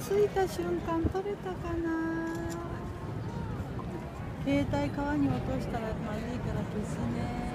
着いた瞬間撮れたかな。携帯川に落としたらまずいから消すね。